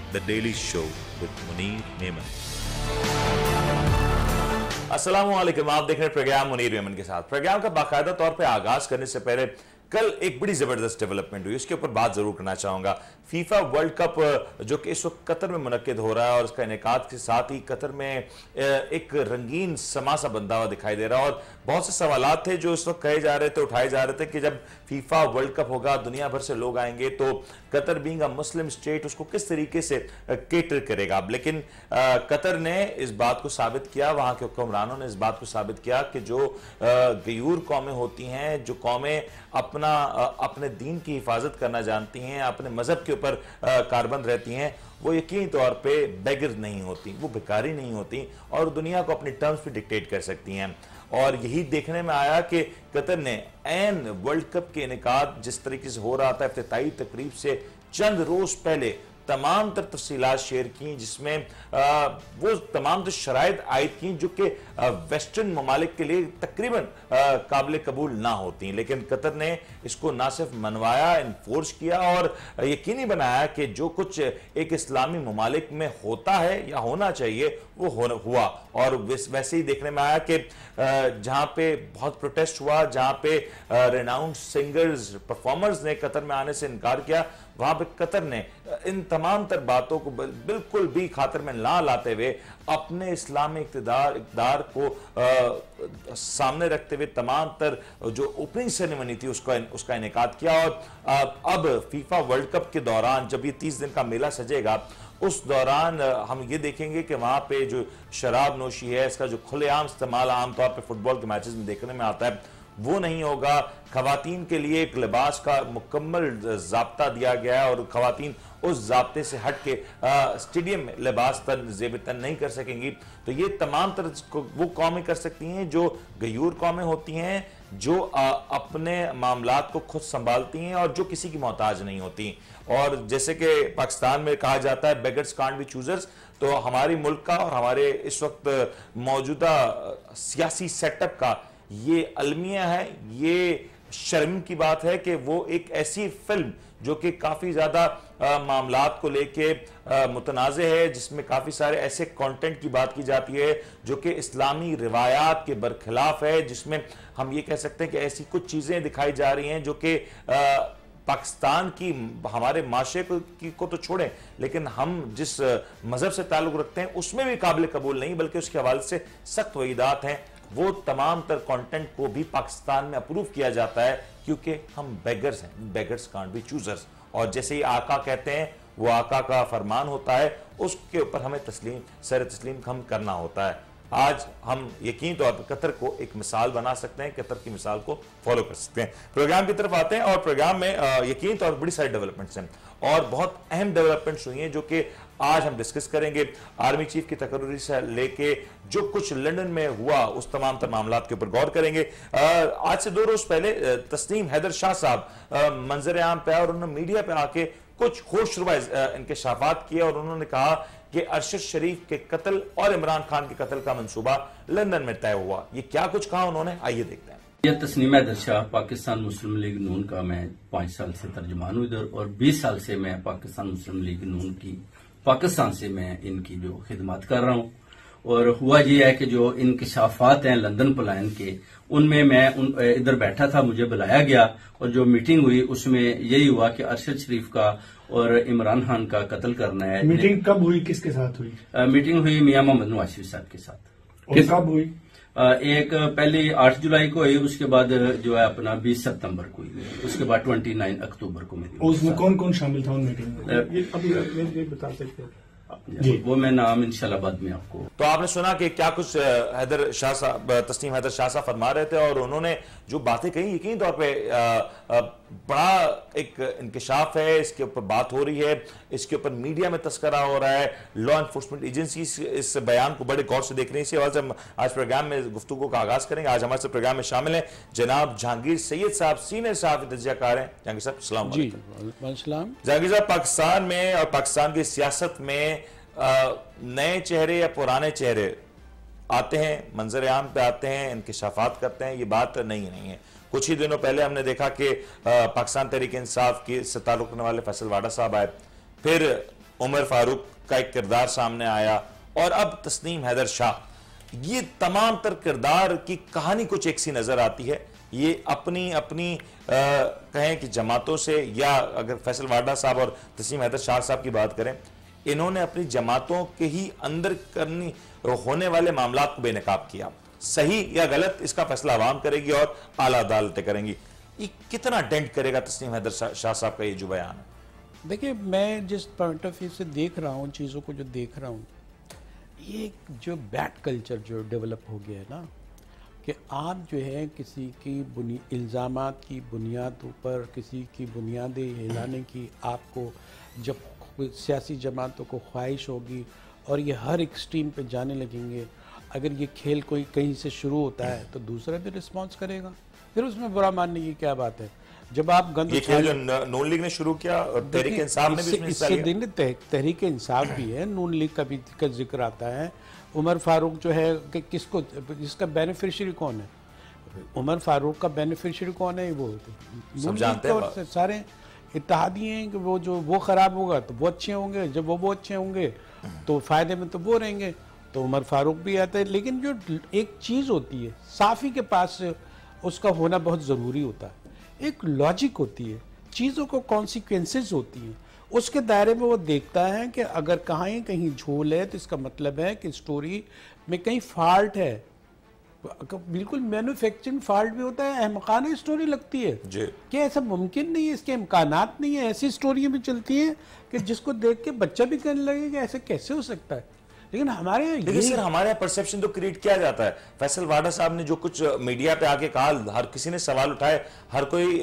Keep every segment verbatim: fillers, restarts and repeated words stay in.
The daily show with Munir Memon. अस्सलाम वालेकुम, आप देख रहे हैं प्रोग्राम मुनीर मेमन के साथ। प्रोग्राम का बाकायदा तौर पे आगाज करने से पहले कल एक बड़ी जबरदस्त डेवलपमेंट हुई, उसके ऊपर बात जरूर करना चाहूंगा। फीफा वर्ल्ड कप जो कि इस वक्त कतर में मुनक्किद हो रहा है और उसका इनेकाद के साथ ही कतर में एक रंगीन समा सा बनता हुआ दिखाई दे रहा है और बहुत से सवालात थे जो इस वक्त कहे जा रहे थे, उठाए जा रहे थे कि जब फीफा वर्ल्ड कप होगा, दुनिया भर से लोग आएंगे, तो Qatar being a Muslim state उसको किस तरीके से केटर करेगा। लेकिन कतर ने इस बात को साबित किया, वहां के हुक्मरानों ने इस बात को साबित किया कि जो गयूर कौमें होती हैं, जो कौमें अपना अपने दीन की हिफाजत करना जानती हैं, अपने मजहब के ऊपर कारबंद रहती हैं, वो यकीनी तौर पे बेगर नहीं होती, वो भिखारी नहीं होती और दुनिया को अपनी टर्म्स पे डिक्टेट कर सकती हैं। और यही देखने में आया कि कतर ने एन वर्ल्ड कप के इनेकाद जिस तरीके से हो रहा था, इफ्तिताई तकरीब से चंद रोज पहले तमाम तर तफसीलात शेयर की, जिसमें आ, वो तमाम तो शराइत आयद की जो कि वेस्टर्न ममालिक के लिए तकरीबन काबिल कबूल ना होती, लेकिन कतर ने इसको ना सिर्फ मनवाया, इन्फोर्स किया और यकीनी बनाया कि जो कुछ एक इस्लामी ममालिक में होता है या होना चाहिए वो हो, हुआ। और वैसे ही देखने में आया कि जहां पे बहुत प्रोटेस्ट हुआ, जहां पे रेनाउंड सिंगर्स परफॉर्मर्स ने कतर में आने से इनकार किया, वहां पे कतर ने इन तमाम तर बातों को बिल्कुल भी खातिर में ना लाते हुए अपने इस्लामी इक़्तिदार इक़्तिदार को आ, सामने रखते हुए तमाम तर जो ओपनिंग सेरेमनी थी उसका उसका इनेकाद किया। और आ, अब फीफा वर्ल्ड कप के दौरान जब ये तीस दिन का मेला सजेगा, उस दौरान हम ये देखेंगे कि वहां पे जो शराब नोशी है, इसका जो खुलेआम इस्तेमाल आमतौर पर फुटबॉल के मैचेस में देखने में आता है, वो नहीं होगा। खवातीन के लिए एक लिबास का मुकम्मल ज़ाब्ता दिया गया है और खवातीन उस ज़ाब्ते से हट के स्टेडियम में लिबास तन ज़ेब तन नहीं कर सकेंगी। तो ये तमाम तरह वो कौमें कर सकती हैं जो गयूर कौमें होती हैं, जो आ, अपने मामलात को खुद संभालती हैं और जो किसी की मोहताज नहीं होती। और जैसे कि पाकिस्तान में कहा जाता है बेगर्स कांट बी चूजर्स, तो हमारी मुल्क का और हमारे इस वक्त मौजूदा सियासी सेटअप का ये अलमिया है, ये शर्म की बात है कि वो एक ऐसी फिल्म जो कि काफी ज्यादा मामलात को लेके मुतनाज़े है, जिसमें काफी सारे ऐसे कंटेंट की बात की जाती है जो कि इस्लामी रिवायात के बरखिलाफ है, जिसमें हम ये कह सकते हैं कि ऐसी कुछ चीजें दिखाई जा रही हैं जो कि पाकिस्तान की हमारे माशरे को, को तो छोड़ें, लेकिन हम जिस मजहब से ताल्लुक रखते हैं उसमें भी काबिल कबूल नहीं, बल्कि उसके हवाले से सख्त वईदात हैं। वो तमाम तर कंटेंट को भी पाकिस्तान में अप्रूव किया जाता है क्योंकि हम बेगर्स हैं, बेगर्स कांट बी चूजर्स। और जैसे ही आका कहते हैं, वो आका का फरमान होता है, उसके ऊपर हमें तस्लीम सर तस्लीम हम करना होता है। आज हम यकीन तौर पर कतर को एक मिसाल बना सकते हैं, कतर की मिसाल को फॉलो कर सकते हैं। प्रोग्राम की तरफ आते हैं और प्रोग्राम में यकीन तौर पर बड़ी सारी डेवलपमेंट्स हैं और बहुत अहम डेवलपमेंट्स हुई हैं जो कि आज हम डिस्कस करेंगे। आर्मी चीफ की तकरीर से लेके जो कुछ लंदन में हुआ उस तमाम तर मामलात के ऊपर गौर करेंगे। आज से दो रोज पहले तस्नीम हैदर शाह साहब मंजर आम पे और उन्होंने मीडिया पे आके कुछ होशरुबा इंकशाफात किए और उन्होंने कहा कि अरशद शरीफ के कत्ल और इमरान खान के कत्ल का मंसूबा लंदन में तय हुआ। ये क्या कुछ कहा उन्होंने, आइए देखते हैं। ये तस्नीम हैदर शाह, पाकिस्तान मुस्लिम लीग नून का मैं पांच साल से तर्जुमान हूँ इधर, और बीस साल से मैं पाकिस्तान मुस्लिम लीग नून की पाकिस्तान से मैं इनकी जो खिदमत कर रहा हूँ। और हुआ ये है कि जो इंकशाफात हैं लंदन पलायन के, उनमें मैं उन इधर बैठा था, मुझे बुलाया गया और जो मीटिंग हुई उसमें यही हुआ कि अरशद शरीफ का और इमरान खान का कत्ल करना है। मीटिंग कब हुई, किसके साथ हुई? आ, मीटिंग हुई मियां मोहम्मद नवाज साहब के साथ। और कब हुई? आ, एक पहले आठ जुलाई को हुई, उसके बाद जो है अपना बीस सितंबर को हुई, उसके बाद ट्वेंटी नाइन अक्टूबर को मेरी। उसमें कौन कौन शामिल था उन मीटिंग में? ये अभी ये बता सकते हैं जी, वो मैं नाम इंशाल्लाह बाद में आपको। तो आपने सुना कि क्या कुछ हैदर शाह साहब, तस्नीम हैदर शाह साहब फरमा रहे थे और उन्होंने जो बातें कही यकीन तौर पे आ, आ, बड़ा एक इंकशाफ है, इसके ऊपर बात हो रही है, इसके ऊपर मीडिया में तस्करा हो रहा है, लॉ एनफोर्समेंट एजेंसी इस बयान को बड़े गौर से देख रही है। इसी वजह से आज प्रोग्राम में गुफ्तगू का आगाज करेंगे। आज हमारे प्रोग्राम में शामिल हैं जनाब जहांगीर सैयद साहब, सीनियर सहाफ़ी तजज़ियाकार हैं। जहांगीर साहब सलाम जी। अलैकुम। जहांगीर साहब, पाकिस्तान में और पाकिस्तान की सियासत में नए चेहरे या पुराने चेहरे आते हैं, मंजर आम पे आते हैं, इंकशाफात करते हैं, ये बात नहीं नहीं है। कुछ ही दिनों पहले हमने देखा कि पाकिस्तान तहरीक इंसाफ की से ताल्लुक़ रखने वाले फैसल वाडा साहब आए, फिर उमर फारूक का एक किरदार सामने आया और अब तस्नीम हैदर शाह, ये तमाम तर किरदार की कहानी कुछ एक सी नजर आती है। ये अपनी अपनी आ, कहें कि जमातों से, या अगर फैसल वाडा साहब और तस्नीम हैदर शाह साहब की बात करें, इन्होंने अपनी जमातों के ही अंदर करनी होने वाले मामलात को बेनकाब किया। सही या गलत इसका फैसला आवाम करेगी और आला अदालतें करेंगी। ये कितना डेंट करेगा तस्नीम हैदर शाह साहब का ये जो बयान है? देखिए, मैं जिस पॉइंट ऑफ व्यू से देख रहा हूँ चीज़ों को, जो देख रहा हूँ, ये जो बैड कल्चर जो डेवलप हो गया है ना, कि आप जो है किसी की बुनि इल्ज़ामात की बुनियादों पर किसी की बुनियादें हिलाने की, आपको जब सियासी जमातों को ख्वाहिश होगी और ये हर एक्सट्रीम पे जाने लगेंगे, अगर ये खेल कोई कहीं से शुरू होता है तो दूसरा भी रिस्पॉन्स करेगा, फिर उसमें बुरा मानने की क्या बात है। जब आप गंद ये खेल जो नून लीग ने शुरू किया और तहरीक इंसाफ ने भी इसमें हिस्सा लिया। तह, तहरीक इंसाफ भी है, नून लीग का भी का जिक्र आता है। उमर फारूक जो है कि किसको, इसका बेनिफिशियरी कौन है? उमर फारूक का बेनिफिशियरी कौन है? वो नून लीग के सारे इत्तेहादी हैं कि वो जो वो ख़राब होगा तो वो अच्छे होंगे, जब वो वो अच्छे होंगे तो फ़ायदे में तो वो रहेंगे, तो उमर फारूक भी आता है। लेकिन जो एक चीज़ होती है, साफ़ी के पास उसका होना बहुत ज़रूरी होता है, एक लॉजिक होती है, चीज़ों को कॉन्सिक्वेंसेस होती हैं, उसके दायरे में वो देखता है कि अगर कहीं कहीं झोल है तो इसका मतलब है कि स्टोरी में कहीं फॉल्ट है। बिल्कुल मैन्युफैक्चरिंग फॉल्ट भी होता है, अहमकाना स्टोरी लगती है कि ऐसा मुमकिन नहीं है, इसके इम्कानात नहीं है। ऐसी स्टोरियाँ भी चलती हैं कि जिसको देख के बच्चा भी कहने लगे कि ऐसे कैसे हो सकता है। लेकिन हमारे लेकिन सर हमारे यहाँ परसेप्शन तो क्रिएट किया जाता है। फैसल वाडा साहब ने जो कुछ मीडिया पे आके कहा, हर किसी ने सवाल उठाए, हर कोई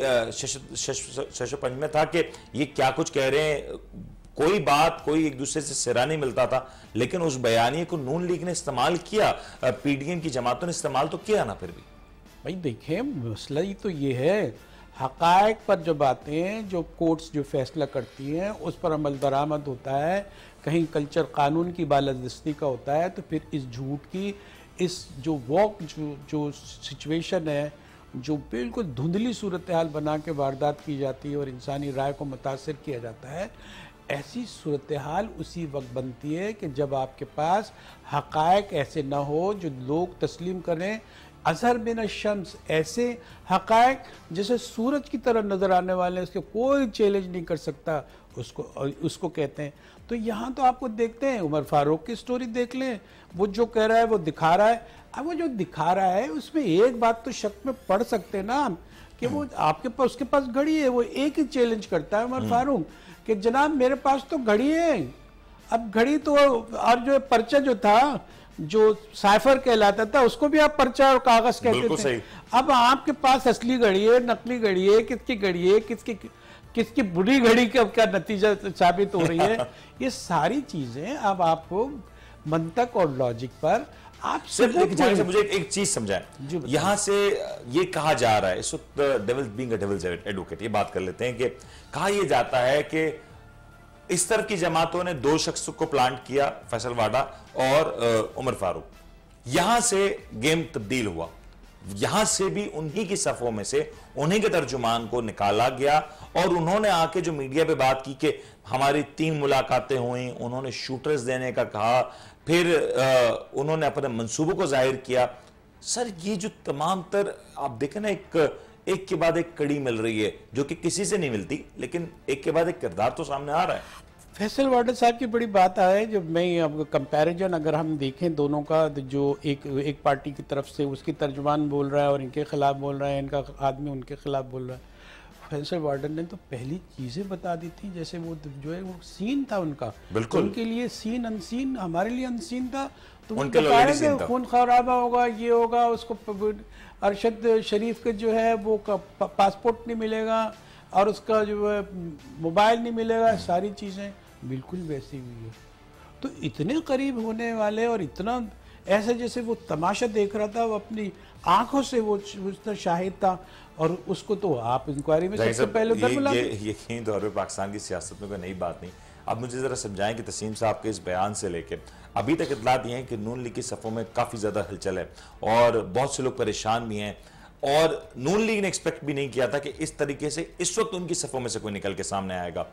शशोपंज में था कि ये क्या कुछ कह रहे हैं, कोई बात, कोई एक दूसरे से सिरा नहीं मिलता था। लेकिन उस बयानिए को नून लीग ने इस्तेमाल किया, पीडीएम की जमातों ने इस्तेमाल तो किया ना। फिर भी भाई देखिए, मसला ही तो ये है, हकायक पर जब आते हैं, जो कोर्ट्स जो फैसला करती हैं उस पर अमल दरामद होता है, कहीं कल्चर कानून की बालादस्ती का होता है, तो फिर इस झूठ की, इस जो वॉक जो जो सिचुएशन है, जो बिल्कुल धुंधली सूरत हाल बना के वारदात की जाती है और इंसानी राय को मुतासर किया जाता है, ऐसी सूरत हाल उसी वक्त बनती है कि जब आपके पास हकायक ऐसे ना हो जो लोग तस्लीम करें। अजहर बिन शम्स ऐसे हकायक जैसे सूरज की तरह नज़र आने वाले, उसके कोई चैलेंज नहीं कर सकता, उसको उसको कहते हैं। तो यहाँ तो आपको देखते हैं, उमर फारूक की स्टोरी देख लें, वो जो कह रहा है वो दिखा रहा है। अब वो जो दिखा रहा है उसमें एक बात तो शक में पढ़ सकते हैं ना कि वो आपके पास, उसके पास घड़ी है, वो एक ही चैलेंज करता है उमर फारूक कि जनाब मेरे पास तो घड़ी है। अब घड़ी तो, और जो पर्चा जो था, जो साइफर कहलाता था, उसको भी आप पर्चा और कागज कहते थे। अब आपके पास असली घड़ी है, नकली घड़ी है, किसकी घड़ी है, किसकी किसकी बुरी घड़ी का क्या नतीजा साबित हो रही है, ये सारी चीजें अब आपको मंतक और लॉजिक पर आप से मुझे एक चीज समझाएं। यहां से ये कहा जा रहा है इस वक्त, devil being a devil's advocate, ये बात कर लेते हैं कि कहा यह जाता है कि इस तरह की जमातों ने दो शख्स को प्लांट किया, फैसल वाडा और उमर फारूक, यहां से गेम तब्दील हुआ, यहां से भी उन्हीं की सफों में से उन्हीं के तर्जुमान को निकाला गया और उन्होंने आके जो मीडिया पे बात की कि हमारी तीन मुलाकातें हुई, उन्होंने शूटर्स देने का कहा, फिर आ, उन्होंने अपने मंसूबों को जाहिर किया। सर ये जो तमाम तर आप देखें ना, एक एक के बाद एक कड़ी मिल रही है जो कि किसी से नहीं मिलती, लेकिन एक के बाद एक किरदार तो सामने आ रहा है। फैसल वाडा साहब की बड़ी बात है, जब मैं अब कंपैरिजन अगर हम देखें दोनों का, जो एक एक पार्टी की तरफ से उसकी तर्जुमान बोल रहा है और इनके खिलाफ बोल रहा है, इनका आदमी उनके खिलाफ बोल रहा है। फैसल वाडा ने तो पहली चीज़ें बता दी थी, जैसे वो जो है वो सीन था उनका, बिल्कुल उनके लिए सीन अनसीन, हमारे लिए अनसीन था। तो उनके लिए खून खराबा होगा, ये होगा, उसको अरशद शरीफ के जो है वो पासपोर्ट नहीं मिलेगा और उसका जो है मोबाइल नहीं मिलेगा, सारी चीज़ें बिल्कुल वैसी हुई है। तो इतने करीब होने वाले और इतना ऐसे जैसे वो तमाशा देख रहा था, वो अपनी आंखों से वो उसका शाहिद था, और उसको तो आप इंक्वायरी में सबसे पहले उधर बुला। ये यकीनी तौर पे पाकिस्तान की सियासत में कोई नई बात नहीं। अब मुझे ज़रा समझाएं कि तसीम साहब के इस बयान से लेकर अभी तक इतलात ये हैं कि नून लीग की सफ़ों में काफ़ी ज़्यादा हलचल है और बहुत से लोग परेशान भी हैं, और नून लीग ने एक्सपेक्ट भी नहीं किया था कि इस तरीके से इस वक्त उनकी सफ़ों में से कोई निकल के सामने आएगा।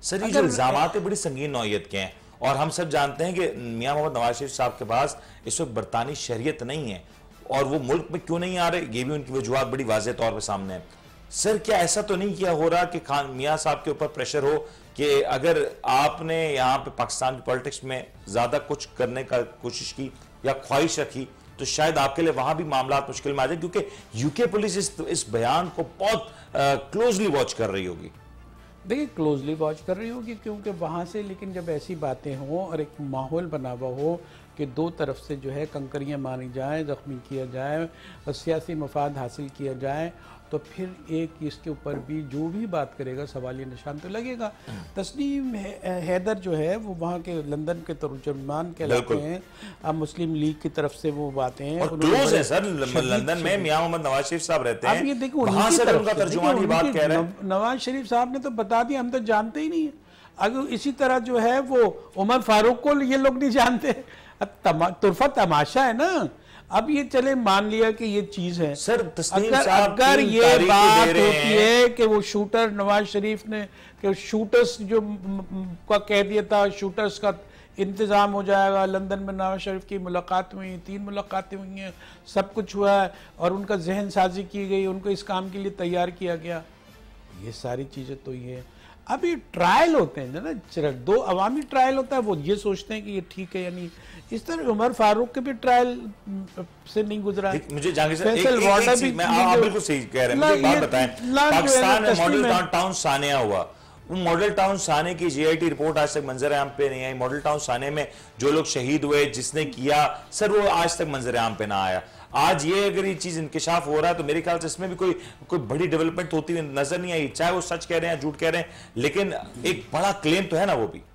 सर ये जो इल्जाम बड़ी संगीन नौयत के हैं और हम सब जानते हैं कि मियां मोहम्मद नवाज शरीफ साहब के पास इस वक्त बरतानी शरीयत नहीं है और वो मुल्क में क्यों नहीं आ रहे, ये भी उनकी वजूहत बड़ी वाज़ेह तौर पर सामने है। सर क्या ऐसा तो नहीं किया हो रहा कि खान मियां साहब के ऊपर प्रेशर हो कि अगर आपने यहाँ पे पाकिस्तान की पॉलिटिक्स में ज्यादा कुछ करने का कोशिश की या ख्वाहिश रखी तो शायद आपके लिए वहां भी मामला मुश्किल में आ जाए, क्योंकि यूके पुलिस इस, इस बयान को बहुत क्लोजली वॉच कर रही होगी। देखिए क्लोजली वॉच कर रही होगी क्योंकि वहाँ से, लेकिन जब ऐसी बातें हों और एक माहौल बना हुआ हो कि दो तरफ से जो है कंकरियाँ मारी जाएं, ज़ख्मी किया जाए और सियासी मफाद हासिल किया जाए, तो फिर एक इसके ऊपर भी जो भी बात करेगा सवालिया निशान तो लगेगा। तस्नीम हैदर जो है वो वहाँ के लंदन के तर्जुमान कहलाते हैं, अब मुस्लिम लीग की तरफ से वो बातें हैं और क्लोज है सर, लंदन में मियां मोहम्मद नवाज शरीफ साहब रहते हैं। अब ये देखो वहाँ से उनका तर्जुमान ये बात कह रहे हैं। नवाज शरीफ साहब ने तो बता दिया, हम तो जानते ही नहीं है। अगर इसी तरह जो है वो उमर फारूक को ये लोग नहीं जानते, तमा, तुरफा तमाशा है ना। अब ये चले मान लिया कि ये चीज है सर, अगर, अगर ये बात होती है कि वो शूटर नवाज शरीफ ने कि शूटर्स जो का कह दिया था, शूटर्स का इंतजाम हो जाएगा, लंदन में नवाज शरीफ की मुलाकात हुई, तीन मुलाकातें हुई हैं, सब कुछ हुआ है और उनका जहन साजी की गई, उनको इस काम के लिए तैयार किया गया, ये सारी चीजें तो ये अब ये ट्रायल होते हैं ना, दो अवामी ट्रायल होता है, वो ये सोचते हैं कि ये ठीक है या नहीं। इस तरह उमर फारूक के भी ट्रायल से नहीं गुजरा। मुझे जहांगीर सर एक, एक, एक चीज मैं आप बिल्कुल सही कह रहे हैं, मुझे बात बताएं, पाकिस्तान में मॉडल टाउन सानिया हुआ, वो मॉडल टाउन साने की जीआईटी रिपोर्ट आज तक मंजर आम पे नहीं आई। मॉडल टाउन साने में जो लोग शहीद हुए, जिसने किया, सर वो आज तक मंजर आम पे ना आया। आज ये अगर ये चीज इंकिशाफ हो रहा है तो मेरे ख्याल से इसमें भी कोई कोई बड़ी डेवलपमेंट होती हुई नजर नहीं आई, चाहे वो सच कह रहे हैं झूठ कह रहे हैं, लेकिन एक बड़ा क्लेम तो है ना वो भी।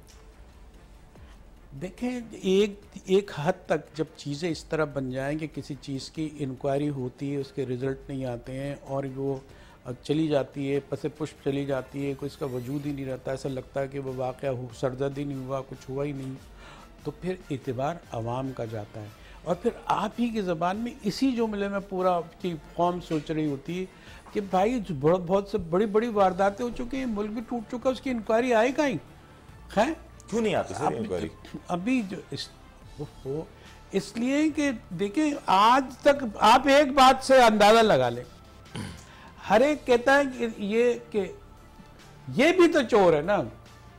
देखें एक एक हद तक जब चीज़ें इस तरह बन जाएं कि किसी चीज़ की इंक्वायरी होती है, उसके रिजल्ट नहीं आते हैं और वो चली जाती है, पसे पुष्प चली जाती है, कोई इसका वजूद ही नहीं रहता, ऐसा लगता है कि वो वाक़या सरदर्द ही नहीं हुआ, कुछ हुआ ही नहीं, तो फिर एतबार आवाम का जाता है। और फिर आप ही की ज़बान में इसी जुमले में पूरा की कौम सोच रही होती है कि भाई बहुत बहुत से बड़ी बड़ी वारदातें हो चुकी हैं, मुल्क भी टूट चुका, उसकी इंक्वायरी आई कहीं है, क्यों नहीं आती सर इंक्वायरी? अभी जो इस, वो इसलिए कि देखिए आज तक आप एक बात से अंदाजा लगा लें, हर एक कहता है कि ये कि ये भी तो चोर है ना,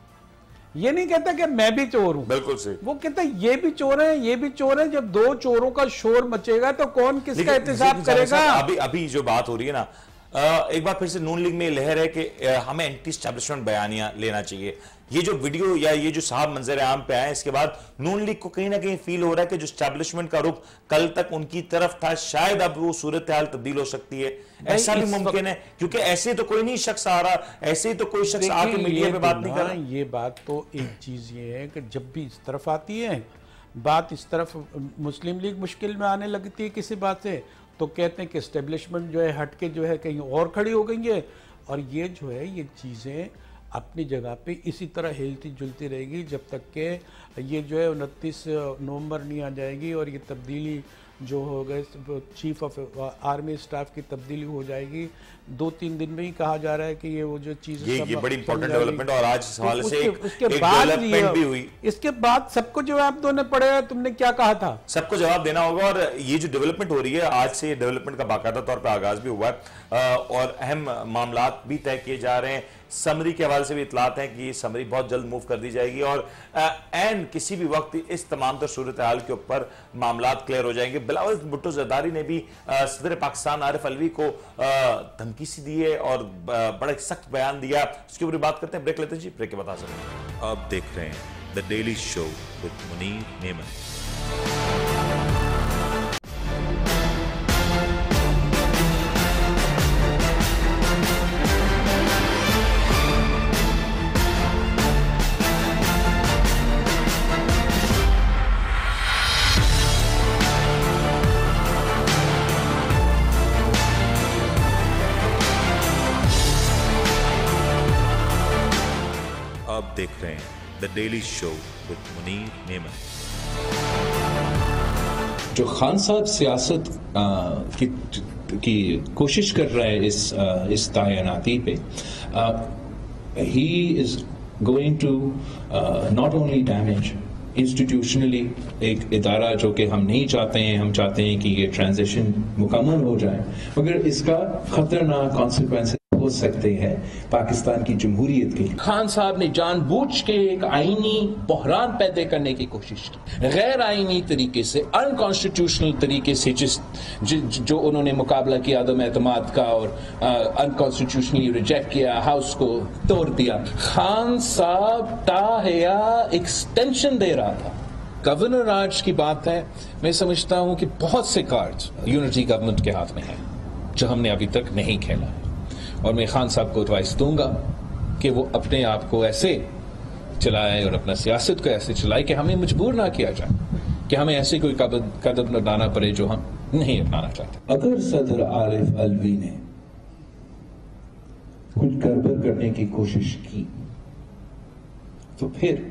ये नहीं कहता कि मैं भी चोर हूं, बिल्कुल सही, वो कहता है ये भी चोर है, ये भी चोर है। जब दो चोरों का शोर मचेगा तो कौन किसका एहतिसाब करेगा? अभी अभी जो बात हो रही है ना, एक बार फिर से नून लीग में लहर है कि हमें एंटी एस्टैब्लिशमेंट बयानियां लेना चाहिए। ये जो वीडियो या ये जो साहब मंजर आम पे आए, इसके बाद नून लीग को कहीं ना कहीं फील हो रहा है कि जो एस्टैब्लिशमेंट का रुख कल तक उनकी तरफ था, शायद अब वो सूरत हाल तब्दील हो सकती है। ऐसा भी मुमकिन है, क्योंकि ऐसे तो कोई नहीं शख्स आ रहा, ऐसे ही तो कोई शख्स आके मीडिया पे बात नहीं कर रहा। ये बात तो एक चीज ये है कि जब भी इस तरफ आती है बात, इस तरफ मुस्लिम लीग मुश्किल में आने लगती है किसी बात से, तो कहते हैं कि एस्टेब्लिशमेंट जो है हटके जो है कहीं और खड़ी हो गई है। और ये जो है ये चीज़ें अपनी जगह पे इसी तरह हिलती जुलती रहेगी जब तक के ये जो है उनतीस नवंबर नहीं आ जाएगी और ये तब्दीली जो हो गए चीफ ऑफ आर्मी स्टाफ की तब्दीली हो जाएगी। दो तीन दिन में ही कहा जा रहा है कि ये वो जो चीज़ ये, ये बड़ी इंपॉर्टेंट डेवलपमेंट और आज इस हवाले से एक, उसके एक बाद डेवलपमेंट भी हुई। इसके बाद सबको जवाब देना पड़ेगा, तुमने क्या कहा था, सबको जवाब देना होगा। और ये जो डेवलपमेंट हो रही है आज से, ये डेवलपमेंट का बाकायदा तौर पर आगाज भी हुआ है और अहम मामला भी तय किए जा रहे हैं। समरी के हवाले से भी इतलात हैं कि समरी बहुत जल्द मूव कर दी जाएगी और एंड किसी भी वक्त इस तमाम तर सूरत हाल के ऊपर मामला क्लियर हो जाएंगे। बिलावल भुट्टो जरदारी ने भी सदर पाकिस्तान आरिफ अलवी को धमकी सी दी है और बड़ा सख्त बयान दिया, उसके ऊपर बात करते हैं। ब्रेक लेते हैं जी, ब्रेक के बता सकते। आप देख रहे हैं the daily show with Munir Memon. आप देख रहे हैं the daily show with Munir Memon. जो खान साहब सियासत आ, की, की कोशिश कर रहा है इस आ, इस तैनाती पे, he is going to uh, not only damage institutionally एक इदारा जो कि हम नहीं चाहते हैं, हम चाहते हैं कि ये ट्रांजिशन मुकम्मल हो जाए, मगर इसका खतरनाक कॉन्सिक्वेंसेस हो सकते हैं पाकिस्तान की जमहूरियत के। खान साहब ने जानबूझ के एक आईनी बहरान पैदा करने की कोशिश की, गैर आईनी तरीके से, अनकॉन्स्टिट्यूशनल तरीके से, जिस ज, जो उन्होंने मुकाबला किया आदम एतमाद का और अनकॉन्स्टिट्यूशनली रिजेक्ट किया, हाउस को तोड़ दिया। खान साहब ताहया एक्सटेंशन दे रहा था। गवर्नर राज की बात है, मैं समझता हूं कि बहुत से कार्ड्स यूनिटी गवर्नमेंट के हाथ में हैं जो हमने अभी तक नहीं खेला है, और मैं खान साहब को एडवाइस दूंगा कि वो अपने आप को ऐसे चलाए और अपना सियासत को ऐसे चलाए कि हमें मजबूर ना किया जाए कि हमें ऐसे कोई कदम उठाना पड़े जो हम नहीं अपनाना चाहते। अगर सदर आरिफ अलवी ने कुछ गड़बड़ करने की कोशिश की तो फिर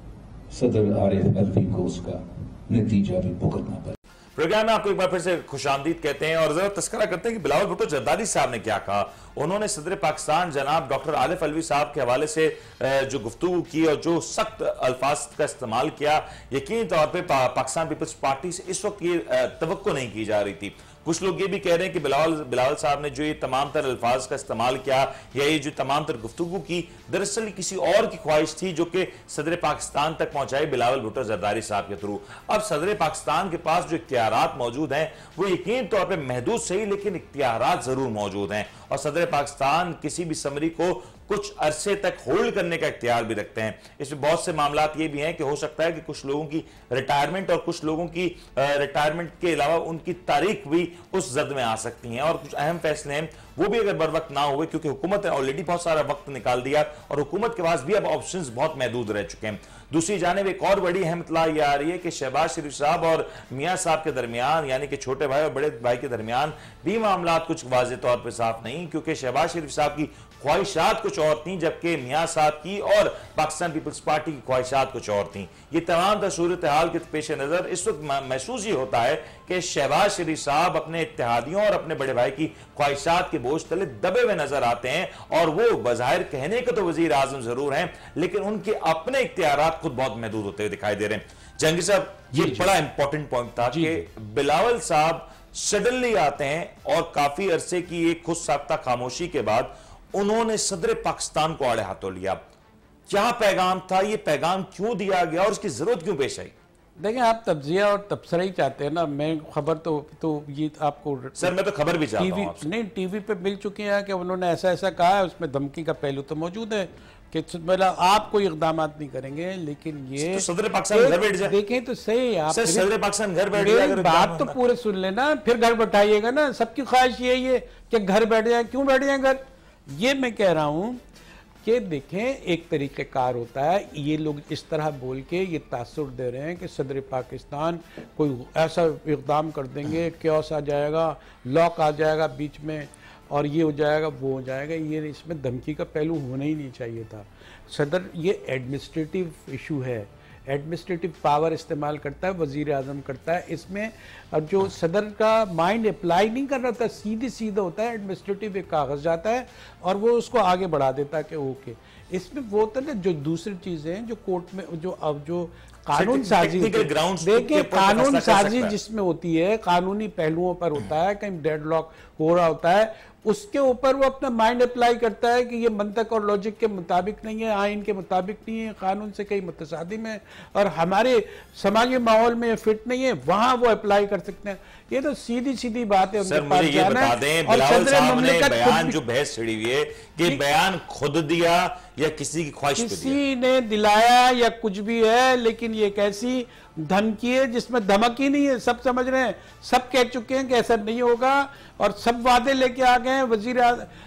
सदर आरिफ अलवी को उसका नतीजा भी भुगतना पड़ेगा। प्रोग्राम में आपको एक बार फिर से खुशामदीद कहते हैं और जरा तस्करा करते हैं कि बिलावल भुट्टो जरदारी साहब ने क्या कहा। उन्होंने सदर पाकिस्तान जनाब डॉक्टर आरिफ अलवी साहब के हवाले से जो गुफ्तगू की और जो सख्त अल्फाज का इस्तेमाल किया, यकीनी तौर पर पा, पाकिस्तान पीपल्स पार्टी से इस वक्त ये तवक्को नहीं की जा रही थी। कुछ लोग ये भी कह रहे हैं कि बिलावल बिलावल साहब ने जो ये तमाम तर अल्फाज का इस्तेमाल किया या ये जो तमाम तर गुफ्तगू की, दरअसल किसी और की ख्वाहिश थी जो कि सदर पाकिस्तान तक पहुंचाई बिलावल भुट्टो जरदारी साहब के थ्रू। अब सदर पाकिस्तान के पास जो इख्तियारात मौजूद हैं वो यकीन तौर पर महदूद सही, लेकिन इख्तियारात जरूर मौजूद हैं, और सदर पाकिस्तान किसी भी समरी को कुछ अरसे तक होल्ड करने का इख्तियार भी रखते हैं। इसमें बहुत से मामलात ये भी हैं कि हो सकता है कि कुछ लोगों की रिटायरमेंट और कुछ लोगों की रिटायरमेंट के अलावा उनकी तारीख भी उस जद में आ सकती हैं, और कुछ अहम फैसले हैं वो भी अगर बर वक्त ना हुए, क्योंकि हुकूमत ने ऑलरेडी बहुत सारा वक्त निकाल दिया और हुकूमत के पास भी अब ऑप्शंस बहुत महदूद रह चुके हैं। दूसरी जानिब एक और बड़ी अहम इत्तला यह आ रही है कि शहबाज शरीफ साहब और मियां साहब के दरमियान, यानी कि छोटे भाई और बड़े भाई के दरमियान भी मामलात कुछ वाज़े तौर पर साफ नहीं, क्योंकि शहबाज शरीफ साहब की ख्वाहिशात कुछ और थी जबकि मियां साहब की और पाकिस्तान पीपल्स पार्टी की ख्वाहिशात कुछ और थी। ये तमाम सूरत हाल के पेश नजर इस वक्त महसूस ये होता है कि शहबाज शरीफ साहब अपने इत्तेहादियों और अपने बड़े भाई की ख्वाहिशात के बोझ तले दबे हुए नजर आते हैं, और वो बज़ाहिर कहने के तो वजीर आजम जरूर हैं, लेकिन उनके अपने इख्तियारात खुद बहुत महदूद होते हुए दिखाई दे रहे हैं। जहांगीर साहब, ये बड़ा इंपॉर्टेंट पॉइंट था कि बिलावल साहब सडनली आते हैं और काफी अरसे की एक खुद साख्ता खामोशी के बाद उन्होंने सदर पाकिस्तान को आड़े हाथों लिया। क्या पैगाम था, ये पैगाम क्यों दिया गया और इसकी जरूरत क्यों पेश आई? देखिए, आप तब्जिया और तबसरा ही चाहते हैं ना, मैं खबर तो तो ये आपको सर मैं तो खबर भी चाहता हूं आपसे। नहीं, टीवी पे मिल चुकी है कि उन्होंने ऐसा ऐसा कहा है, उसमें धमकी का पहलू तो मौजूद है कि मतलब आप कोई इकदाम नहीं करेंगे, लेकिन ये तो सदर पाकिस्तान घर बैठ जाए। देखें तो सही आप सर, सदर पाकिस्तान घर बैठ जाए, बात तो पूरे सुन लेना, फिर घर बैठाइएगा ना। सबकी ख्वाहिश यही है कि घर बैठ जाए, क्यों बैठ जाए घर? ये मैं कह रहा हूं कि देखें, एक तरीक़ेकार होता है, ये लोग इस तरह बोल के ये तासुर दे रहे हैं कि सदर पाकिस्तान कोई ऐसा इक़दाम कर देंगे, क्योस आ जाएगा, लॉक आ जाएगा बीच में, और ये हो जाएगा वो हो जाएगा। ये इसमें धमकी का पहलू होना ही नहीं चाहिए था। सदर ये एडमिनिस्ट्रेटिव इशू है, एडमिनिस्ट्रेटिव पावर इस्तेमाल करता है, वजीर आजम करता है इसमें, और जो सदर का माइंड अप्लाई नहीं कर रहा था, सीधी सीधा होता है, एडमिनिस्ट्रेटिव एक कागज़ जाता है और वो उसको आगे बढ़ा देता है कि ओके। इसमें वो होता है जो दूसरी चीज़ें हैं जो कोर्ट में जो अब जो कानून साजी, देखिए कानून साजी जिसमें होती है, कानूनी पहलुओं पर होता है, कहीं डेडलॉक हो रहा होता है, उसके ऊपर वो अपना माइंड अप्लाई करता है कि ये मंतक और लॉजिक के मुताबिक नहीं है, आइन के मुताबिक नहीं है, कानून से कहीं मुतसादिम है और हमारे समाजी माहौल में फिट नहीं है, वहां वो अप्लाई कर सकते हैं। ये तो सीधी सीधी बात है। सर मुझे ये बता दें, बिलावल साहब ने बयान जो बहस छिड़ी हुई है कि बयान खुद दिया या किसी की ख्वाहिश पे दिया? किसी ने दिलाया या कुछ भी है, लेकिन ये एक ऐसी धमकी है जिसमें धमक ही नहीं है। सब समझ रहे हैं, सब कह चुके हैं कि ऐसा नहीं होगा और सब वादे लेके आ गए हैं। वजीर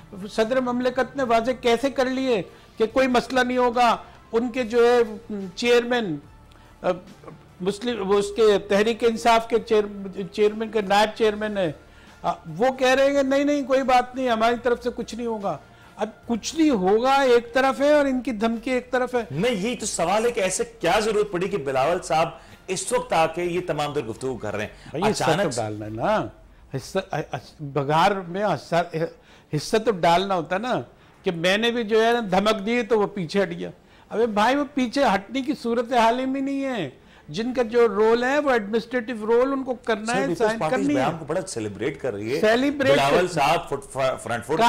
सदर ममलिकत ने वादे कैसे कर लिए कि कोई मसला नहीं होगा। उनके जो है चेयरमैन मुस्लिम वो उसके तहरीक इंसाफ के चेयर चेयरमैन के नायब चेयरमैन है, वो कह रहे हैं कि नहीं नहीं कोई बात नहीं, हमारी तरफ से कुछ नहीं होगा। अब कुछ नहीं होगा एक तरफ है और इनकी धमकी एक तरफ है। नहीं, यही तो सवाल है कि ऐसे क्या जरूरत पड़ी कि बिलावल साहब इस वक्त आके ये तमाम तर गुफ्तगू कर रहे हैं? अचानक तो डालना है ना, हिस्सा बघार में हिस्सा तो डालना होता ना, कि मैंने भी जो है धमक दी तो वो पीछे हट गया। अबे भाई वो पीछे हटने की सूरत हाल ही में नहीं है। जिनका जो रोल है वो एडमिनिस्ट्रेटिव रोल उनको करना है, साइन करनी है। को बड़ा सेलिब्रेट कर रही है, सेलिब्रेट बिलावल साहब फुट फ्रंट फुट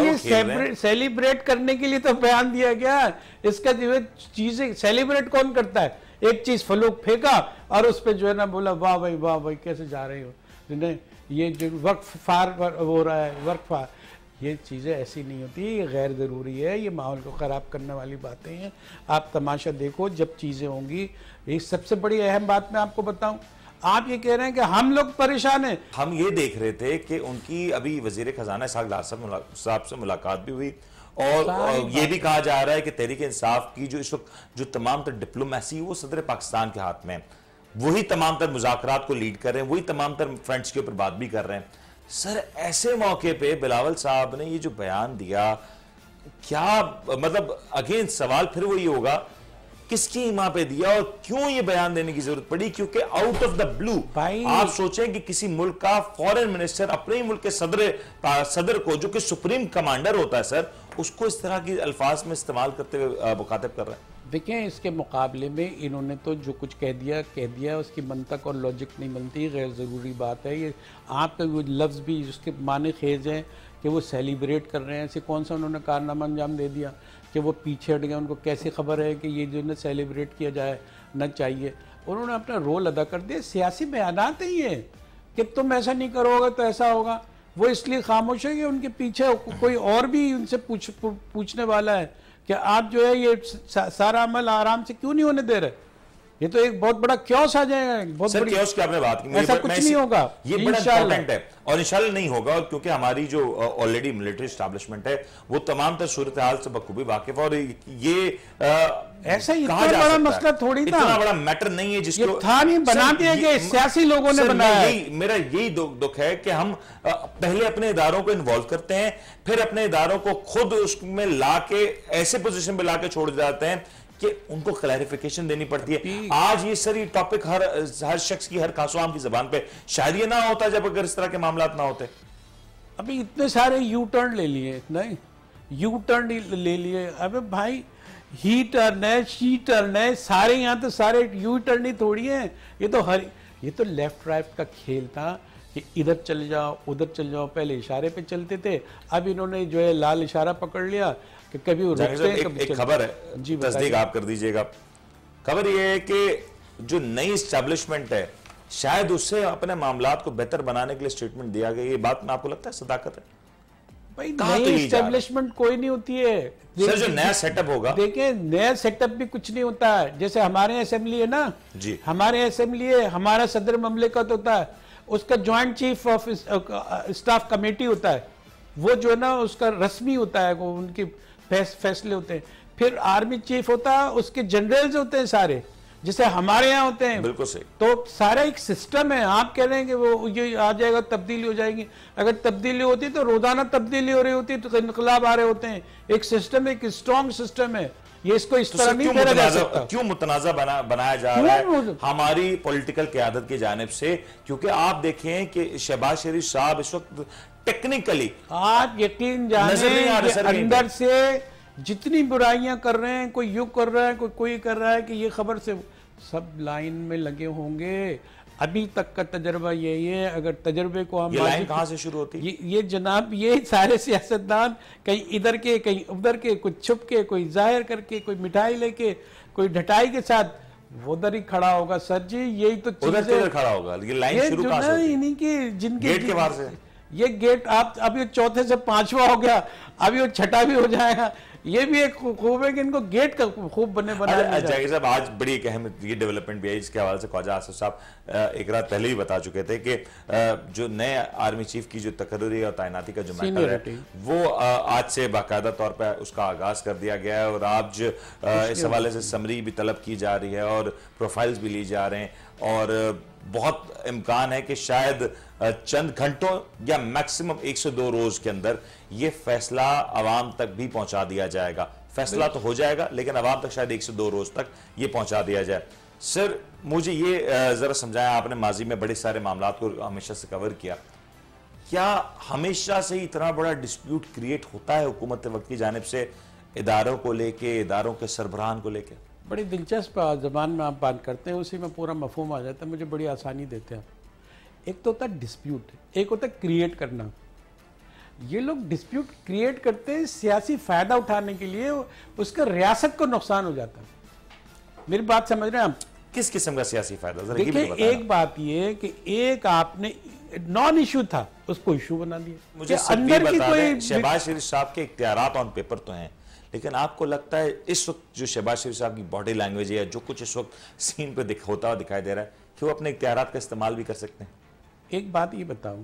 के सेलिब्रेट करने के लिए तो बयान दिया गया। इसका जो चीजें सेलिब्रेट कौन करता है? एक चीज फलूक फेंका और उस पर जो है ना बोला वाह भाई वाह भाई कैसे जा रहे हो, जिन्हें ये जो वर्क फार हो रहा है, वर्क फार, ये चीज़ें ऐसी नहीं होती, ये गैर ज़रूरी है, ये माहौल को ख़राब करने वाली बातें हैं। आप तमाशा देखो जब चीज़ें होंगी। एक सबसे बड़ी अहम बात मैं आपको बताऊं, आप ये कह रहे हैं कि हम लोग परेशान हैं। हम ये देख रहे थे कि उनकी अभी वजीर खजाना इसहाक डार साहब से मुलाकात भी हुई और, और ये भी कहा जा रहा है कि तहरीक इंसाफ की जो इस वक्त जो तमाम तर डिप्लोमेसी वो सदर पाकिस्तान के हाथ में है, वही तमाम तर मुज़ाकरात को लीड कर रहे हैं, वही तमाम तर फ्रंट्स के ऊपर बात भी कर रहे हैं। सर ऐसे मौके पे बिलावल साहब ने ये जो बयान दिया, क्या मतलब अगेन सवाल फिर वही होगा किसकी ईमा पे दिया और क्यों ये बयान देने की जरूरत पड़ी? क्योंकि आउट ऑफ द ब्लू आप सोचें कि किसी मुल्क का फॉरेन मिनिस्टर अपने ही मुल्क के सदर सदर को जो कि सुप्रीम कमांडर होता है सर, उसको इस तरह की अल्फाज में इस्तेमाल करते हुए मुखातिब कर रहे हैं। देखें इसके मुकाबले में इन्होंने तो जो कुछ कह दिया कह दिया उसकी मंतक और लॉजिक नहीं बनती, गैर ज़रूरी बात है। ये आपका वो लफ्ज़ भी उसके माने खेज हैं कि वो सेलिब्रेट कर रहे हैं, ऐसे कौन सा उन्होंने कारनामा अंजाम दे दिया कि वो पीछे हट गए? उनको कैसी खबर है कि ये जो ना सेलिब्रेट किया जाए न चाहिए? उन्होंने अपना रोल अदा कर दिया। सियासी बयानात है ये कि तुम ऐसा नहीं करोगे तो ऐसा होगा। वो इसलिए खामोश है कि उनके पीछे कोई और भी उनसे पूछ पूछने वाला है कि आप जो है ये सारा अमल आराम से क्यों नहीं होने दे रहे। ये तो एक बहुत बड़ा क्योस आ जाएगा, बहुत सर क्योस की आपने बात की, ऐसा कुछ नहीं होगा, ये बड़ा इंपॉर्टेंट है और इंशाल्लाह नहीं होगा, क्योंकि हमारी जो ऑलरेडी मिलिट्री एस्टैब्लिशमेंट है वो तमाम तर सूरत हाल से बखूबी वाकिफ और ये ऐसा इतना बड़ा मसला थोड़ी था, इतना बड़ा मैटर नहीं है जिसको था नहीं बना दिया गया, सियासी लोगों ने बनाया। यही मेरा यही दुख है कि हम पहले अपने इदारों को इन्वॉल्व करते हैं, फिर अपने इदारों को खुद उसमें ला के ऐसे पोजीशन पे ला के छोड़ जाते हैं कि उनको क्लैरिफिकेशन देनी पड़ती है। आज ये सर ये टॉपिक हर हर शख्स की, हर खासवाम की जबान पे, शायद ये ना होता जब अगर इस तरह के मामला ना होते। अभी इतने सारे यू टर्न ले लिए, नहीं यू टर्न ले लिए। अबे भाई ही टर्न है, शी टर्न है, सारे यहाँ तो सारे यू टर्न ही थोड़ी है। ये तो हर ये तो लेफ्ट राइट का खेल था कि इधर चले जाओ उधर चले जाओ। पहले इशारे पे चलते थे, अब इन्होंने जो है लाल इशारा पकड़ लिया कि कभी वो रुकते हैं, कभी एक खबर है जी, तस्दीक आप कर दीजिएगा। खबर ये है कि जो नई एस्टैब्लिशमेंट है शायद उससे अपने मामलात को बेहतर बनाने के लिए स्टेटमेंट दिया गया। ये बात में आपको लगता है सदाकत है? भाई नई एस्टैब्लिशमेंट कोई नहीं होती है सर, जो नया सेटअप होगा। देखिए नया सेटअप भी कुछ नहीं होता है। जैसे हमारे असेंबली है ना जी, हमारे असेंबली है, हमारा सदर ममलिकत होता है, उसका joint chief of staff committee होता है, वो जो है ना उसका रस्मी होता है, वो उनके फैस, फैसले होते हैं। फिर आर्मी चीफ होता है, उसके जनरल्स होते हैं सारे, जैसे हमारे यहाँ होते हैं। बिल्कुल सही। तो सारा एक सिस्टम है। आप कह रहे हैं कि वो ये आ जाएगा, तब्दीली हो जाएगी। अगर तब्दीली होती तो रोजाना तब्दीली हो रही होती, तो इनकलाब आ रहे होते हैं। एक सिस्टम, एक स्ट्रॉन्ग सिस्टम है ये, इसको इस तरह नहीं करा जा सकता। क्यों मुतनाजा बना बनाया जा रहा है हमारी पॉलिटिकल क़यादत की जानिब से? क्योंकि आप देखें कि शहबाज शरीफ साहब इस वक्त टेक्निकली, आप यकीन जाने अंदर से जितनी बुराइयां कर रहे हैं, कोई युग कर रहा है, कोई कोई कर रहा है कि ये खबर से सब लाइन में लगे होंगे। अभी तक का तजर्बा यही है। अगर तजर्बे को हम, ये लाइन कहां से शुरू होती है? ये, ये जनाब ये सारे सियासतदान कहीं इधर के कहीं उधर के, कोई छुप के, कोई जाहिर करके, कोई मिठाई लेके, कोई ढटाई के साथ वो उधर ही खड़ा होगा। सर जी यही तो चीज़ है, खड़ा होगा। ये लाइन ये शुरू जो ना इन्हीं की जिनके गेट के बाहर से, ये गेट आप अभी चौथे से पांचवा हो गया, अभी वो छठा भी हो जाएगा। ये भी एक खूब है कि इनको गेट का खूब बने बनाया जाएगा। साहब आज बड़ी एक अहम ये डेवलपमेंट भी है, जिसके हवाले से ख्वाजा आसिफ साहब एक रात पहले ही बता चुके थे कि जो नए आर्मी चीफ की जो तकर्री और तैनाती का जो मैटर है वो आज से बाकायदा तौर पर उसका आगाज कर दिया गया है और आज इस हवाले से समरी भी तलब की जा रही है और प्रोफाइल्स भी ली जा रहे हैं और बहुत इम्कान है कि शायद चंद घंटों या मैक्सिमम एक सौ दो रोज के अंदर ये फैसला आवाम तक भी पहुंचा दिया जाएगा। फैसला तो हो जाएगा लेकिन आवाम तक शायद एक सौ दो रोज तक ये पहुंचा दिया जाए। सर मुझे ये जरा समझाया, आपने माजी में बड़े सारे मामलों को हमेशा से कवर किया, क्या हमेशा से इतना बड़ा डिस्प्यूट क्रिएट होता है हुकूमत वक्त की जानिब से इदारों को लेके, इदारों के सरबराहान को लेके? बड़ी दिलचस्प जबान में आप बात करते हैं, उसी में पूरा मफहूम आ जाता है, मुझे बड़ी आसानी देते हैं। एक तो होता है डिस्प्यूट, एक होता है क्रिएट करना। ये लोग डिस्प्यूट क्रिएट करते हैं सियासी फायदा उठाने के लिए, उसका रियासत को नुकसान हो जाता है। मेरी बात समझ रहे हैं आप? किस किस्म का सियासी फायदा? देखिए, एक बात ये कि एक आपने नॉन इशू था, उसको इशू बना दिया। मुझे अंदर की कोई शहबाज शरीफ साहब के इख्तियारात ऑन पेपर तो हैं, लेकिन आपको लगता है इस वक्त जो शहबाज शरीफ साहब की बॉडी लैंग्वेज है, जो कुछ इस वक्त सीन पे दिख होता हुआ दिखाई दे रहा है, कि वो अपने इख्तियारात का इस्तेमाल भी कर सकते हैं? एक बात ये बताऊं,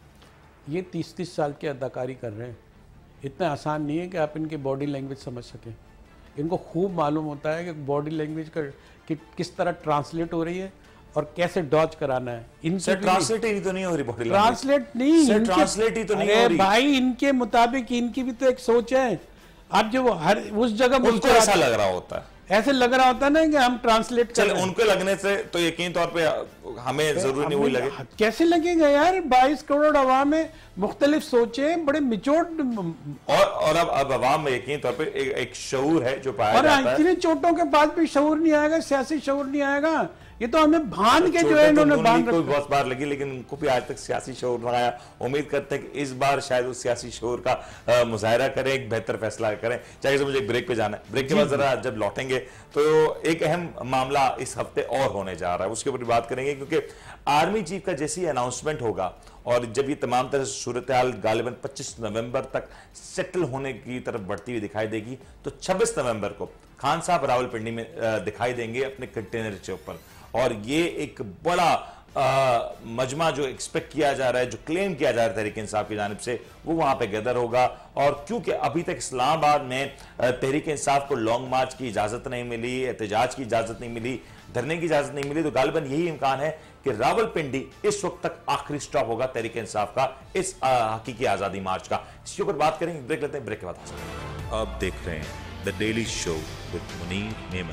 ये तीस तीस साल की अदाकारी कर रहे हैं, इतना आसान नहीं है कि आप इनकी बॉडी लैंग्वेज समझ सकें। इनको खूब मालूम होता है कि बॉडी लैंग्वेज का कि किस तरह ट्रांसलेट हो रही है और कैसे डॉज कराना है। इनसे ट्रांसलेट ही तो नहीं हो रही बॉडी लैंग्वेज। ट्रांसलेट नहीं, सर, ट्रांसलेट ही तो नहीं हो रही भाई। इनके मुताबिक इनकी भी तो एक सोच है। अब जो हर उस जगह उनको ऐसा लग रहा होता है, ऐसे लग रहा होता है ना कि हम ट्रांसलेट चल उनको लगने से तो यकीन तौर पे हमें जरूरी नहीं वही लगे। कैसे लगेगा यार? बाईस करोड़ अवाम में मुख्तलिफ सोचे, बड़े मिचोट। और और अब अब अवाम में यकीन तौर पे एक, एक शऊर है जो पाया जाता है। और इतनी चोटों के बाद भी शऊर नहीं आएगा, सियासी शऊर नहीं आएगा। ये तो हमें भान के जो है इन्होंने बांध रखा। बहुत बार लगी, लेकिन उनको भी आज तक सियासी शऊर नहीं आया। उम्मीद करते हैं कि इस बार शायद उस सियासी शऊर का मुजाहरा करें, एक बेहतर फैसला करें। चाहिए मुझे एक ब्रेक पे जाना है, ब्रेक के बाद जरा जब लौटेंगे तो एक अहम मामला इस हफ्ते और होने जा रहा है, उसके ऊपर बात करेंगे। क्योंकि आर्मी चीफ का जैसे ही अनाउंसमेंट होगा और जब ये तमाम तरह से सूरत हाल गालिबन पच्चीस नवंबर तक सेटल होने की तरफ बढ़ती हुई दिखाई देगी, तो छब्बीस नवंबर को खान साहब रावलपिंडी में दिखाई देंगे अपने कंटेनर के ऊपर। और ये एक बड़ा आ, मजमा जो एक्सपेक्ट किया जा रहा है, जो क्लेम किया जा रहा है तहरीक इंसाफ की जानिब से, वो वहां पे गदर होगा। और क्योंकि अभी तक इस्लामाबाद में तहरीक इंसाफ को लॉन्ग मार्च की इजाजत नहीं मिली, एहतजाज की इजाजत नहीं मिली, धरने की इजाजत नहीं मिली, तो गालिबन यही इम्कान है कि रावलपिंडी इस वक्त तक आखिरी स्टॉप होगा तहरीक इंसाफ का इस हकीकी आजादी मार्च का। इसके ऊपर बात करेंगे, ब्रेक लेते हैं, ब्रेक के बाद आप देख रहे हैं the daily show with Munir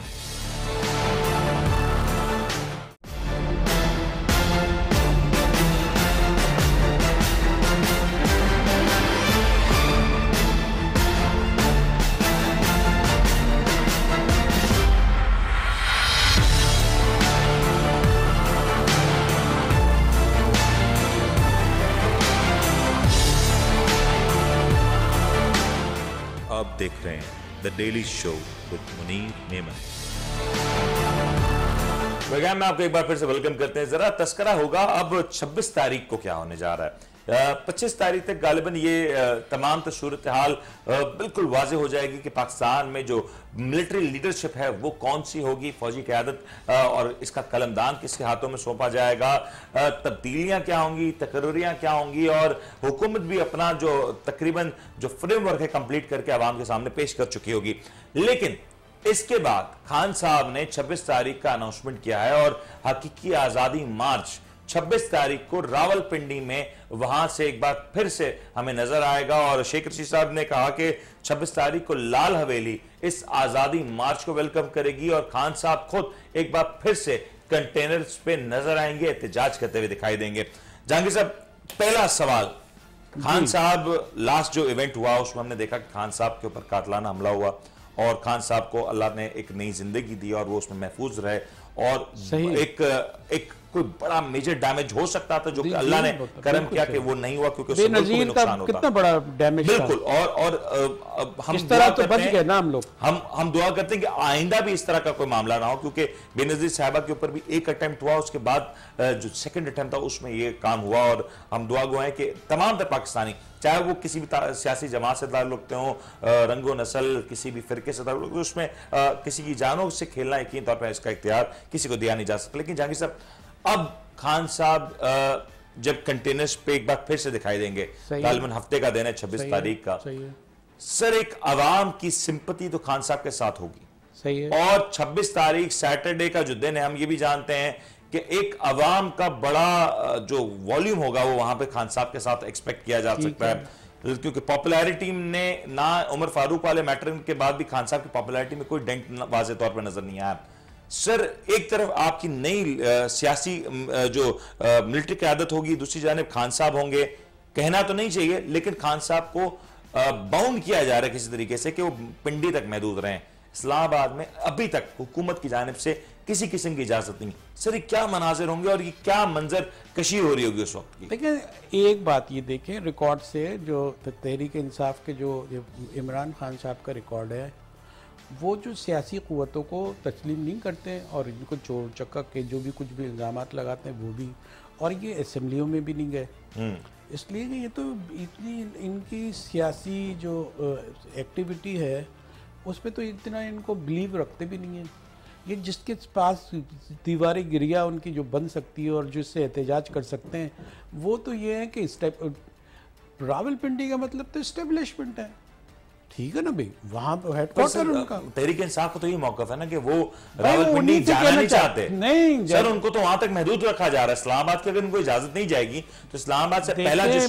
Memon. आप देख रहे हैं the daily show with Munir Memon. Program में आपको एक बार फिर से वेलकम करते हैं। जरा तस्करा होगा अब छब्बीस तारीख को क्या होने जा रहा है। पच्चीस तारीख तक गालिबन ये तमाम तो सूरत हाल बिल्कुल वाज़ेह हो जाएगी कि पाकिस्तान में जो मिलिट्री लीडरशिप है वो कौन सी होगी, फौजी क़यादत और इसका कलमदान किसके हाथों में सौंपा जाएगा, तब्दीलियां क्या होंगी, तकर्रियां क्या होंगी, और हुकूमत भी अपना जो तकरीबन जो फ्रेमवर्क है कंप्लीट करके आवाम के सामने पेश कर चुकी होगी। लेकिन इसके बाद खान साहब ने छब्बीस तारीख का अनाउंसमेंट किया है और हकीकी आज़ादी मार्च छब्बीस तारीख को रावलपिंडी में वहां से एक बार फिर से हमें नजर आएगा। और शेख रशीद साहब ने कहा कि छब्बीस तारीख को लाल हवेली इस आजादी मार्च को वेलकम करेगी और खान साहब खुद एक बार फिर से कंटेनर्स पे नजर आएंगे, एहतजाज करते हुए दिखाई देंगे। जहांगीर साहब, पहला सवाल, खान साहब लास्ट जो इवेंट हुआ उसमें हमने देखा कि खान साहब के ऊपर कातलाना हमला हुआ और खान साहब को अल्लाह ने एक नई जिंदगी दी और वो उसमें महफूज रहे। और एक एक कोई बड़ा मेजर डैमेज हो सकता था जो कि अल्लाह ने करम किया कि वो नहीं हुआ, क्योंकि उससे मुल्क को भी नुकसान होता। कितना बड़ा डैमेज बिल्कुल। और और हम इस तरह तो बच गए ना हम लोग। हम हम दुआ करते हैं कि आइंदा भी इस तरह का कोई मामला ना हो, क्योंकि बेनजीर साहिबा के ऊपर भी एक अटेम्प्ट हुआ, उसके बाद जो सेकंड अटेम्प्ट था उसमें ये काम हुआ। और हम दुआ गो हैं कि तमाम तर पाकिस्तानी, चाहे वो किसी भी सियासी जमात से ताल्लुक हों, रंगो नस्ल, किसी भी फिरके से ताल्लुक, उसमें किसी की जानों से खेलना यकीन तौर पर इसका इख्तियार किसी को दिया नहीं जा सकता। लेकिन जहांगीर साहब, अब खान साहब जब कंटेनर्स पे एक बार फिर से दिखाई देंगे, गालिबन हफ्ते का दिन है छब्बीस तारीख का, सर एक अवाम की सिंपति तो खान साहब के साथ होगी। सही है। और छब्बीस तारीख सैटरडे का जो दिन है, हम ये भी जानते हैं कि एक अवाम का बड़ा जो वॉल्यूम होगा वो वहां पे खान साहब के साथ एक्सपेक्ट किया जा सकता है, क्योंकि पॉपुलैरिटी ने ना उमर फारूक वाले मैटर के बाद भी खान साहब की पॉपुलैरिटी में कोई डेंट वाज़ेह तौर पर नजर नहीं आया। सर, एक तरफ आपकी नई सियासी जो मिलिट्री क़यादत होगी, दूसरी जानिब खान साहब होंगे। कहना तो नहीं चाहिए, लेकिन खान साहब को बाउंड किया जा रहा है किसी तरीके से कि वो पिंडी तक महदूद रहें। इस्लामाबाद में अभी तक हुकूमत की जानिब से किसी किस्म की इजाजत नहीं। सर ये क्या मनाजिर होंगे और ये क्या मंजर कशी हो रही होगी उस वक्त की? देखिए एक बात ये देखें, रिकॉर्ड से जो तहरीक इंसाफ के जो इमरान खान साहब का रिकॉर्ड है, वो जो सियासी क़ुव्वतों को तस्लीम नहीं करते हैं और इनको चोर चक्का के जो भी कुछ भी इल्ज़ामात लगाते हैं वो भी, और ये असम्बलियों में भी नहीं गए। इसलिए कि ये तो इतनी इनकी सियासी जो एक्टिविटी है उस पर तो इतना इनको बिलीव रखते भी नहीं है। ये जिसके पास दीवारी गिरिया उनकी जो बन सकती है और जिससे एहतजाज कर सकते हैं, वो तो ये है कि इस टाइप रावलपिंडी का मतलब तो इस्टेब्लिशमेंट है, ठीक है ना भाई, वहां पर हेडक्वार्टर उनका। तहरीक इंसाफ को तो ये मौकफ है ना कि वो रावलपिंडी जाना नहीं चाहते। नहीं सर, उनको तो वहां तक महदूद रखा जा रहा है। इस्लामाबाद की अगर उनको इजाजत नहीं जाएगी तो इस्लामाबाद से पहला जो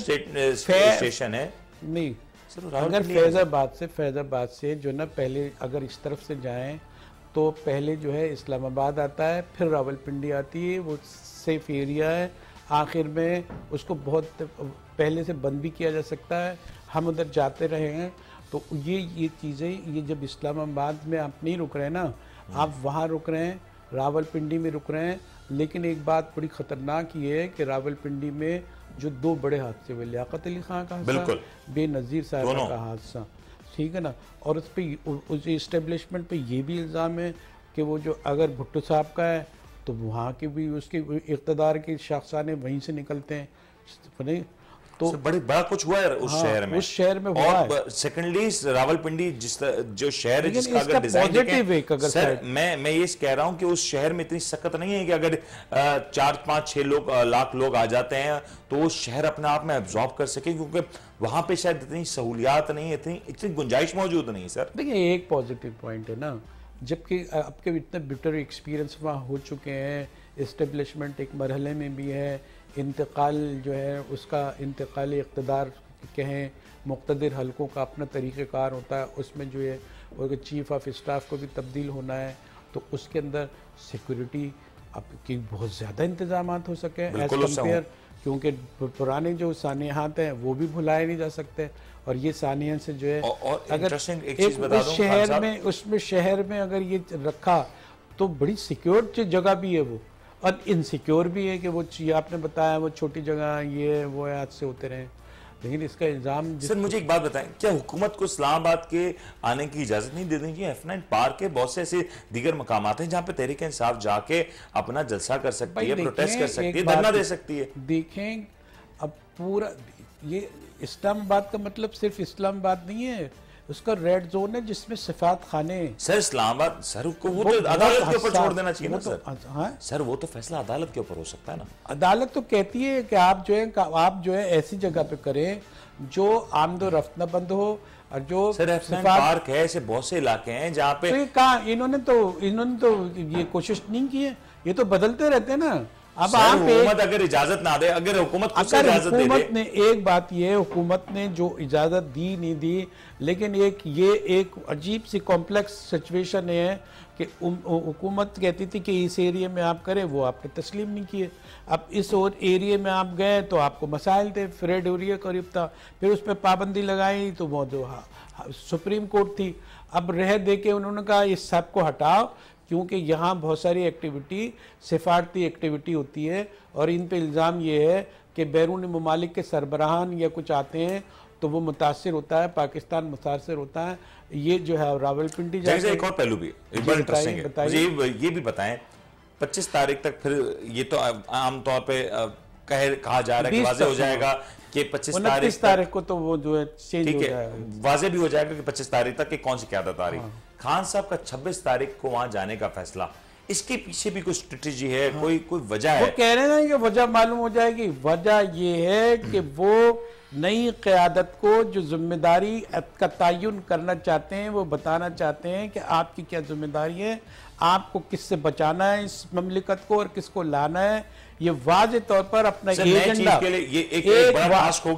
स्टेशन है नहीं, अगर फैजाबाद से फैजाबाद से जो ना पहले अगर इस तरफ से जाएं तो पहले जो है इस्लामाबाद आता है, फिर रावलपिंडी आती है, वो सेफ एरिया है। आखिर में उसको बहुत पहले से बंद भी किया जा सकता है। हम उधर जाते रहे हैं तो ये ये चीज़ें, ये जब इस्लामाबाद में आप नहीं रुक रहे ना, आप वहाँ रुक रहे हैं, रावलपिंडी में रुक रहे हैं। लेकिन एक बात बड़ी ख़तरनाक ये है कि रावलपिंडी में जो दो बड़े हादसे हुए, लियाकत अली खां का हादसा, बेनज़ीर साहब का हादसा, ठीक है ना, और उस पर उस इस्टेब्लिशमेंट पे ये भी इल्ज़ाम है कि वो जो अगर भुट्टो साहब का है तो वहाँ के भी उसके इक़्तिदार के शख्साने वहीं से निकलते हैं। तो बड़ी बड़ा कुछ हुआ है उस हाँ, शहर में उस शहर में हुआ और है। सेकेंडली रावलपिंडी जिस जो शहर है जिसका अगर डिजाइन देखें, सर मैं मैं ये कह रहा हूं कि उस शहर में इतनी सख्त नहीं है कि अगर चार पांच छह लोग लाख लोग आ जाते हैं तो वो शहर अपने आप में एब्जॉर्ब कर सके, क्योंकि वहां पे शायद इतनी सहूलियात नहीं, इतनी इतनी गुंजाइश मौजूद नहीं। सर देखिए एक पॉजिटिव पॉइंट है ना, जबकि आपके इतने बिटर एक्सपीरियंस वहाँ हो चुके हैं, इस्टेब्लिशमेंट एक मरहले में भी है, इंतकाल जो है उसका इंतकाल इक़्तिदार कहें, मुक़्तदिर हलकों का अपना तरीक़ेकार होता है, उसमें जो है वो चीफ़ ऑफ स्टाफ को भी तब्दील होना है, तो उसके अंदर सिक्योरिटी आपकी बहुत ज़्यादा इंतजाम हो सके एज कम्पेयर, क्योंकि पुराने जो सानियात हैं वो भी भुलाए नहीं जा सकते। और ये सानिया से जो है और, और अगर एक, एक एक उस शहर में उसमें शहर में अगर ये रखा तो बड़ी सिक्योर जगह भी है वो, और इनसिक्योर भी है कि वो आपने बताया वो छोटी जगह ये वो आज से होते रहे। लेकिन इसका इल्जाम सर मुझे एक बात बताएं, क्या हुकूमत को इस्लामाबाद के आने की इजाजत नहीं दे देंगी? एफ नाइन पार्क के बहुत से ऐसे दीगर मकामात हैं जहाँ पे तहरीक इंसाफ जाके अपना जलसा कर सकती है, प्रोटेस्ट कर सकती है, धरना दे सकती है। देखें अब पूरा ये इस्लामाबाद का मतलब सिर्फ इस्लामाबाद नहीं है, उसका रेड जोन है जिसमें सिफात खाने। सर इस्लामाबाद सर को वो तो अदालत के ऊपर छोड़ देना चाहिए ना सर। हाँ सर वो तो फैसला अदालत के ऊपर हो सकता है ना। अदालत तो कहती है कि आप जो है आप जो है ऐसी जगह पे करें जो आमदो रफ्त न बंद हो, और जो सर पार्क है, ऐसे बहुत से इलाके हैं जहाँ पे तो कहा इन्होंने तो इन्होंने तो ये कोशिश नहीं की है, ये तो बदलते रहते हैं ना। अब आप हुकूमत अगर इजाजत ना दे, अगर हुकूमत खुद से इजाजत दे दे, ने एक बात ये हुकूमत ने जो इजाजत दी नहीं दी, लेकिन एक ये एक अजीब सी कॉम्प्लेक्स सिचुएशन है कि हुकूमत कहती थी कि इस एरिया में आप करें, वो आपने तस्लीम नहीं किए। अब इस और एरिया में आप गए तो आपको मसाइल थे, फ्रेड एरिया करीब था, फिर उस पर पाबंदी लगाई तो वो जो सुप्रीम कोर्ट थी। अब रह दे के उन्होंने कहा इस सब को हटाओ, क्योंकि यहाँ बहुत सारी एक्टिविटी सिफारती एक्टिविटी होती है, और इन पे इल्ज़ाम ये है कि बैरूनी ममालिक के सरबराहान या कुछ आते हैं तो वो मुतासिर होता है, पाकिस्तान मुतासिर होता है। ये जो है रावलपिंडी जैसे एक और पहलू भी बड़ा इंटरेस्टिंग है, मुझे ये भी बताएं पच्चीस तारीख तक, फिर ये तो आमतौर पे कह कहा जा रहा है कि वाज़ेह हो जाएगा कि पच्चीस तारीख तारीख को तो वो जो है चेंज हो जाएगा, वाज़ेह भी हो जाएगा कि पच्चीस तारीख तक कि कौन सी क़यादत आ रही। खान साहब का छब्बीस तारीख को वहां जाने का फैसला, इसके पीछे भी कुछ स्ट्रेटेजी है? हाँ। कोई कोई वजह है? वो कह रहे हैं कि वजह मालूम हो जाएगी। वजह ये है कि वो नई क़यादत को जो जिम्मेदारी का तयन करना चाहते हैं, वो बताना चाहते हैं कि आपकी क्या जिम्मेदारी है, आपको किससे बचाना है इस ममलिकत को और किसको लाना है। ये वाज़ेह तौर पर अपना एजेंडा के लिए ये एक, एक बड़ा टास्क होगा।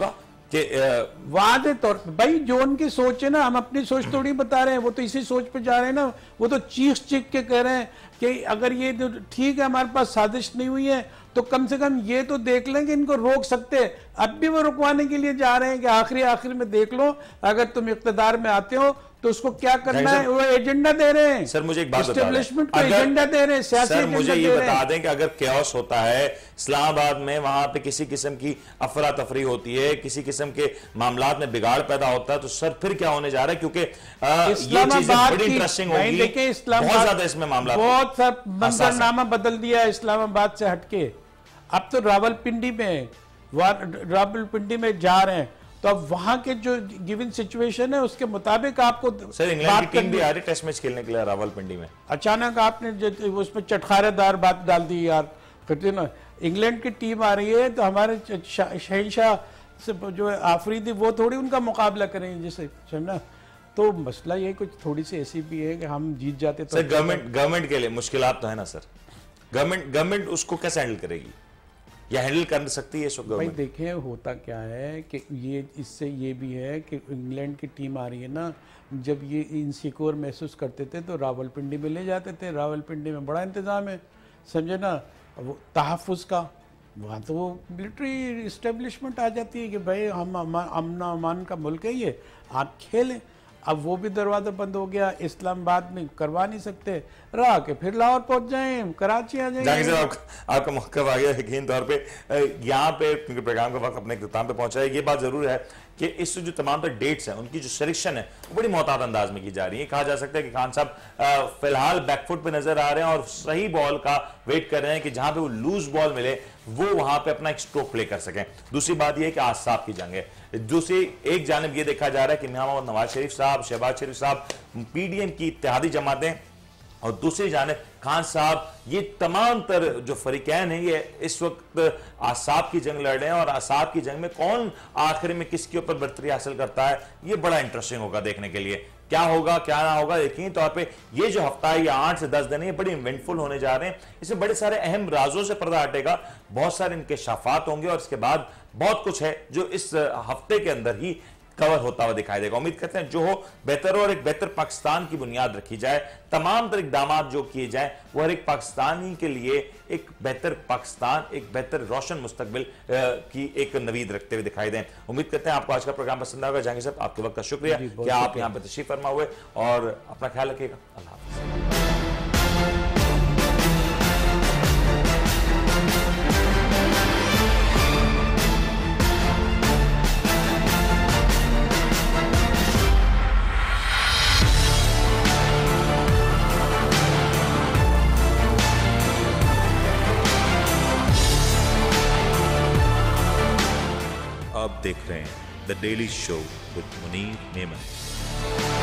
कि वादे तौर पे भाई जो उनकी सोच है ना, हम अपनी सोच थोड़ी बता रहे हैं, वो तो इसी सोच पे जा रहे हैं ना। वो तो चीख चीख के कह रहे हैं कि अगर ये ठीक है हमारे पास साजिश नहीं हुई है तो कम से कम ये तो देख लें कि इनको रोक सकते हैं। अब भी वो रुकवाने के लिए जा रहे हैं कि आखिरी आखिर में देख लो, अगर तुम इख्तिदार में आते हो तो उसको क्या करना है, वो एजेंडा दे रहे हैं। सर मुझे एक बात बता एस्टेब्लिशमेंट को एजेंडा दे रहे हैं, सियासी सर एजेंडा मुझे दे ये रहे बता हैं। दें कि अगर कैओस होता है इस्लामाबाद में, वहां पे किसी किस्म की अफरा तफरी होती है, किसी किस्म के मामलात में बिगाड़ पैदा होता है, तो सर फिर क्या होने जा रहा है? क्योंकि आ, ये चीजें बड़ी इंटरेस्टिंग होगी। देखिए इस्लामाबाद बहुत ज्यादा इसमें मामला बहुत सा मंजरनामा बदल दिया है इस्लामाबाद से हटके। अब तो रावलपिंडी में रावलपिंडी में जा रहे हैं, तो अब वहां के जो गिवन सिचुएशन है उसके मुताबिक आपको सर इंग्लैंड की टीम भी आ रही टेस्ट मैच खेलने के लिए रावलपिंडी में। अचानक आपने जो उसमें चटखारेदार बात डाल दी यार, कहते ना इंग्लैंड की टीम आ रही है तो हमारे शहनशाह से जो आफरीदी वो थोड़ी उनका मुकाबला करेंगे जिसे समझना। तो मसला ये कुछ थोड़ी सी ऐसी भी है कि हम जीत जाते तो सर गवर्नमेंट गवर्नमेंट के लिए मुश्किलात तो है ना सर। गवर्नमेंट गवर्नमेंट उसको कैसे हैंडल करेगी या हैंडल कर सकती है? भाई देखें होता क्या है कि ये इससे ये भी है कि इंग्लैंड की टीम आ रही है ना, जब ये इनसिक्योर महसूस करते थे तो रावलपिंडी में ले जाते थे। रावलपिंडी में बड़ा इंतज़ाम है समझे ना, वो तहफ़्फ़ुज़ का, वहाँ तो वो मिलिट्री इस्टेब्लिशमेंट आ जाती है कि भाई हम अमन अमान का मुल्क है ये, आप खेलें। अब वो भी दरवाज़ा बंद हो गया, इस्लामाबाद में करवा नहीं सकते, रहा के फिर लाहौर पहुंच जाएं, कराची आ जाएंगे। सर आप, आपका मौका आ गया यकीन तौर पे यहाँ पे, क्योंकि प्रोग्राम का वक्त अपने इख्तिताम पे पहुंचा है। ये बात जरूर है कि इस जो तमाम तर डेट्स हैं उनकी जो सिलेक्शन है वो बड़ी मोहतात अंदाज में की जा रही है। कहा जा सकता है कि खान साहब फिलहाल बैकफुट पे नजर आ रहे हैं और सही बॉल का वेट कर रहे हैं कि जहां पे वो लूज बॉल मिले वो वहां पे अपना एक स्ट्रोक प्ले कर सकें। दूसरी बात यह है कि आसाब की जंग है। दूसरी एक जानब यह देखा जा रहा है कि मियां मोहम्मद नवाज शरीफ साहब, शहबाज शरीफ साहब, पीडीएम की इत्तेहादी जमातें, और दूसरी जानब खान साहब, ये तमाम तर जो फरीकैन है ये इस वक्त आसाब की जंग लड़ रहे हैं। और आसाब की जंग में कौन आखिर में किसके ऊपर बर्तरी हासिल करता है, ये बड़ा इंटरेस्टिंग होगा देखने के लिए। क्या होगा क्या ना होगा, यकीन तौर पे ये जो हफ्ता है, ये आठ से दस दिन है, ये बड़े इवेंटफुल होने जा रहे हैं। इसमें बड़े सारे अहम राजों से पर्दा हटेगा, बहुत सारे इंकशाफात होंगे और इसके बाद बहुत कुछ है जो इस हफ्ते के अंदर ही कवर होता हुआ दिखाई देगा। उम्मीद करते हैं जो हो बेहतर हो और एक बेहतर पाकिस्तान की बुनियाद रखी जाए। तमाम तरह इक़दाम जो किए जाए वो हर एक पाकिस्तानी के लिए एक बेहतर पाकिस्तान, एक बेहतर रोशन मुस्तकबिल की एक नवीद रखते हुए दिखाई दें। उम्मीद करते हैं आपको आज का प्रोग्राम पसंद आएगा। जहांगीर साहब आपके वक्त का शुक्रिया कि आप यहाँ पर तशरीफ फरमा हुए और अपना ख्याल रखिएगा। अल्लाह हाफ़िज़। आप देख रहे हैं the daily show with Munir Memon.